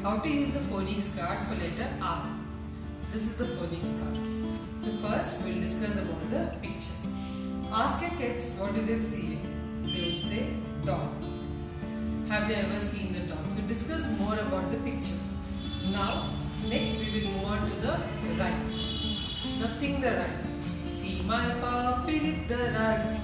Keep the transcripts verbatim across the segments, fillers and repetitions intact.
how to use the phonics card for letter R. This is the phonics card. So first we will discuss about the picture. Ask your kids what do they see. They would say dog. Have they ever seen the dog? So discuss more about the picture. Now next we will move on to the rhyme. Now sing the rhyme. See my puppy with the rag.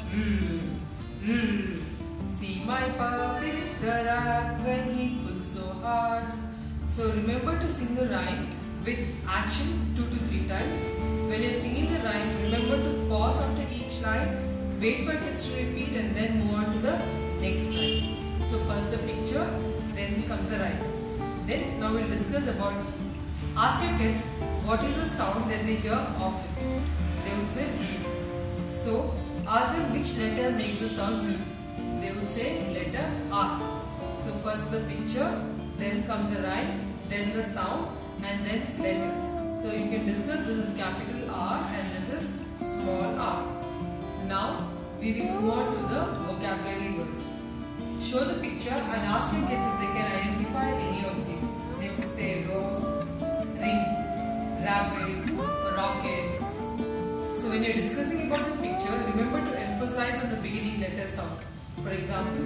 See my puppy with the rag when he pulls so hard. So remember to sing the rhyme with action two to three times. When you are singing the rhyme, remember to pause after each line, wait for kids to repeat and then move on to the next line. So first the picture, then comes the rhyme. Then now we will discuss about, ask your kids what is the sound that they hear often. They would say so ask them which letter makes the sound. They would say letter R. So first the picture, then comes the rhyme, then the sound and then letter. So you can discuss this is capital R and this is small r. Now we will move on to the vocabulary words. Show the picture and ask your kids if they can identify any of these. They would say rose, ring, rabbit, rocket. So when you are discussing about the picture, remember to emphasize on the beginning letter sound. For example,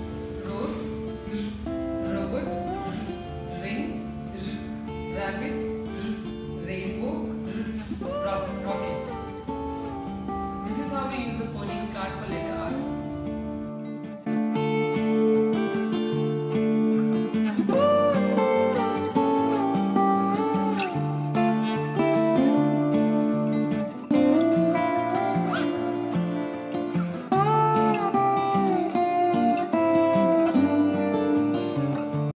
rose, robot, ring, rabbit,